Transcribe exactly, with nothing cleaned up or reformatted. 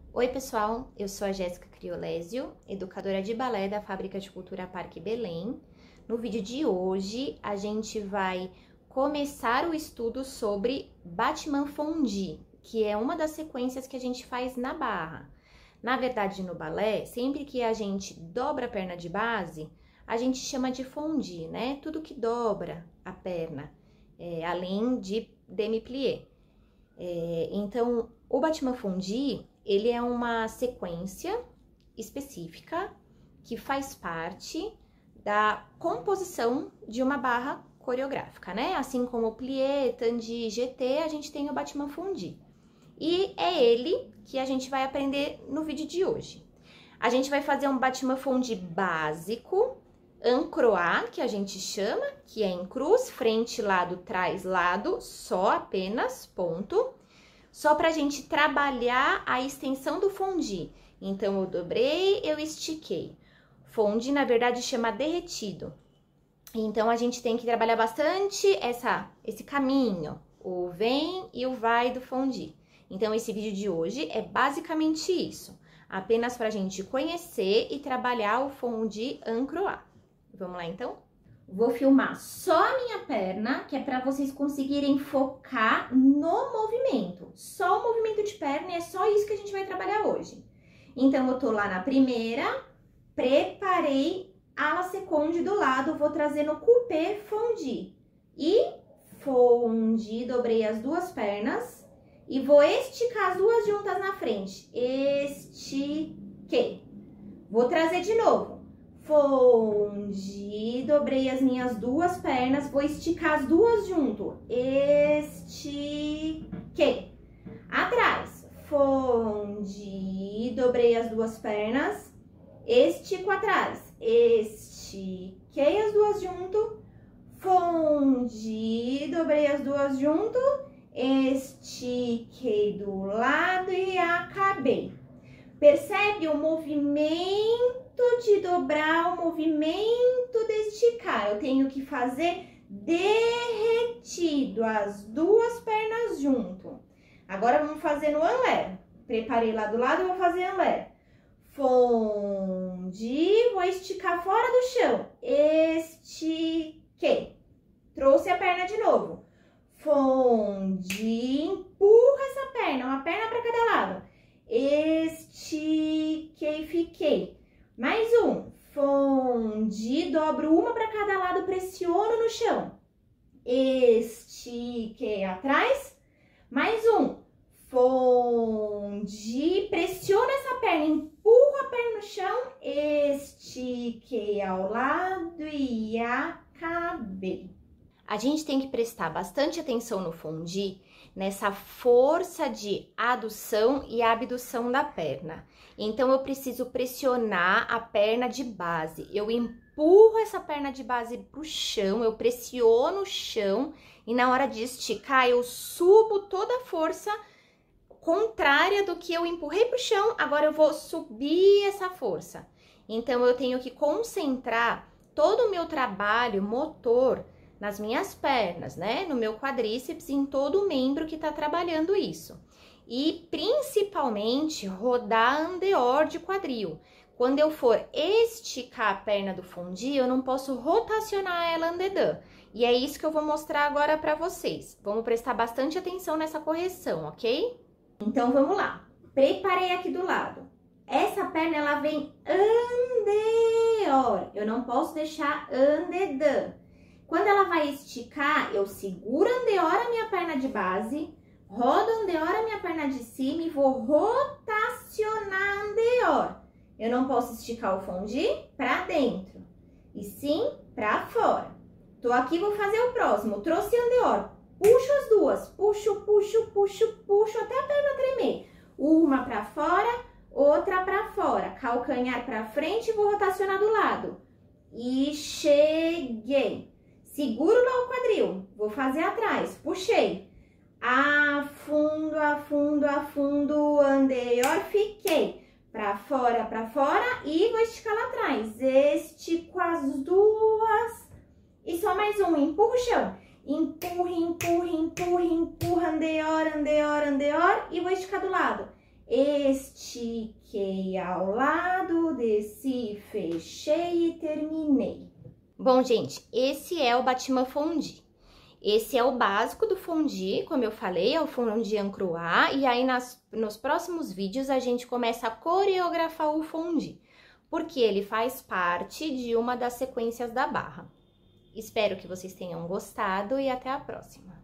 Oi pessoal, eu sou a Jéssica Criolésio, educadora de balé da Fábrica de Cultura Parque Belém. No vídeo de hoje a gente vai começar o estudo sobre Battement Fondu, que é uma das sequências que a gente faz na barra. Na verdade, no balé, sempre que a gente dobra a perna de base, a gente chama de fondu, né? Tudo que dobra a perna, é, além de demi-plié. É, então, o Battement Fondu, ele é uma sequência específica que faz parte da composição de uma barra coreográfica, né? Assim como o plié, tandi, G T, a gente tem o Battement Fondu. E é ele que a gente vai aprender no vídeo de hoje. A gente vai fazer um Battement Fondu básico, un croix, que a gente chama, que é em cruz, frente, lado, trás, lado, só apenas, ponto. Só pra gente trabalhar a extensão do fondu. Então, eu dobrei, eu estiquei. Fondu, na verdade, chama derretido. Então, a gente tem que trabalhar bastante essa, esse caminho, o vem e o vai do fondu. Então, esse vídeo de hoje é basicamente isso. Apenas pra gente conhecer e trabalhar o fondu un croix. Vamos lá, então? Vou filmar só a minha perna, que é para vocês conseguirem focar no movimento. Só o movimento de perna e é só isso que a gente vai trabalhar hoje. Então, eu tô lá na primeira, preparei ala seconde do lado, vou trazer no coupé fondu. E fondu, dobrei as duas pernas e vou esticar as duas juntas na frente. Estiquei. Vou trazer de novo. Fondu, dobrei as minhas duas pernas, vou esticar as duas junto, estiquei. Atrás, fondu, dobrei as duas pernas, estico atrás, estiquei as duas junto, fondu, dobrei as duas junto, estiquei do lado e acabei. Percebe o movimento de dobrar, o movimento de esticar? Eu tenho que fazer derretido, as duas pernas junto. Agora, vamos fazer no en l'air. Preparei lá do lado, vou fazer en l'air. Fondu, vou esticar fora do chão. Estiquei. Trouxe a perna de novo. Fondu, empurra essa perna, uma perna para cada lado. Estiquei, fiquei. Mais um. Fondu, dobro uma para cada lado, pressiono no chão. Estiquei atrás. Mais um. Fondu, pressiono essa perna, empurro a perna no chão. Estiquei ao lado e acabei. A gente tem que prestar bastante atenção no fondu, nessa força de adução e abdução da perna. Então, eu preciso pressionar a perna de base. Eu empurro essa perna de base pro chão, eu pressiono o chão e na hora de esticar, eu subo toda a força contrária do que eu empurrei pro chão, agora eu vou subir essa força. Então, eu tenho que concentrar todo o meu trabalho motor nas minhas pernas, né? No meu quadríceps, em todo o membro que tá trabalhando isso. E, principalmente, rodar en dehors de quadril. Quando eu for esticar a perna do fondu, eu não posso rotacionar ela en dedans. E é isso que eu vou mostrar agora pra vocês. Vamos prestar bastante atenção nessa correção, ok? Então, vamos lá. Preparei aqui do lado. Essa perna, ela vem en dehors. Eu não posso deixar en dedans. Quando ela vai esticar, eu seguro en dehors a minha perna de base, rodo en dehors a minha perna de cima e vou rotacionar en dehors. Eu não posso esticar o fondu para dentro, e sim para fora. Tô aqui, vou fazer o próximo. Trouxe en dehors, puxo as duas, puxo, puxo, puxo, puxo até a perna tremer. Uma para fora, outra para fora. Calcanhar para frente, vou rotacionar do lado. E cheguei. Seguro lá o quadril, vou fazer atrás, puxei, afundo, afundo, afundo, en dehors, fiquei, pra fora, pra fora e vou esticar lá atrás, estico as duas e só mais um, empurro o chão, empurra, empurra, empurra, empurra, en dehors, en dehors, en dehors e vou esticar do lado, estiquei ao lado, desci, fechei e terminei. Bom, gente, esse é o Batiment Fondue. Esse é o básico do fondue, como eu falei, é o fondue en croix, e aí nas, nos próximos vídeos a gente começa a coreografar o fondue, porque ele faz parte de uma das sequências da barra. Espero que vocês tenham gostado e até a próxima!